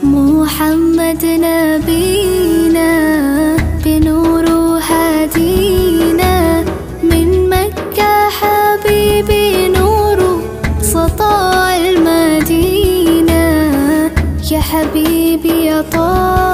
محمد نبينا بنور هدينا، من مكة حبيبي نور سطاع المدينة، يا حبيبي يا طه